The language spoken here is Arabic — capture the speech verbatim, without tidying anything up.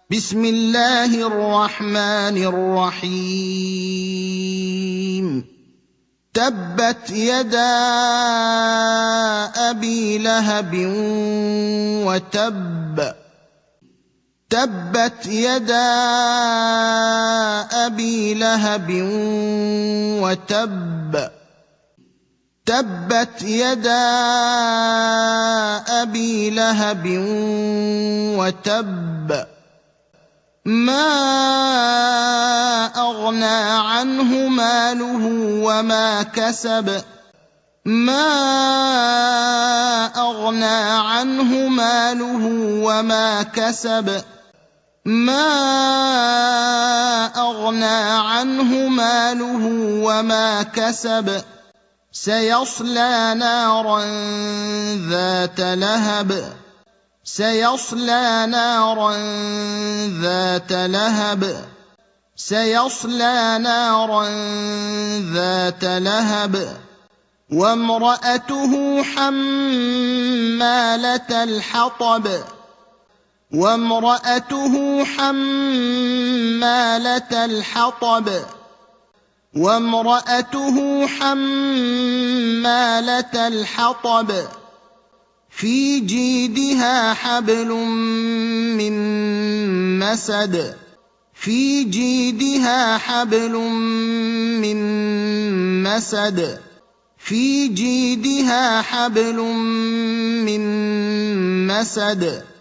بسم الله الرحمن الرحيم تبت يدا أبي لهب وتب تبت يدا أبي لهب وتب تبت يدا أبي لهب وتب ما أغنى عنه ماله وما كسب ما أغنى عنه ماله وما كسب ما أغنى عنه ماله وما كسب سيصلى نارا ذات لهب سيصلى نارا ذات لهب سيصلى نارا ذات لهب وامرأته حمالة الحطب وامرأته حمالة الحطب وامرأته حمالة الحطب في جيدها حبل من مسد في جيدها حبل من مسد في جيدها حبل من مسد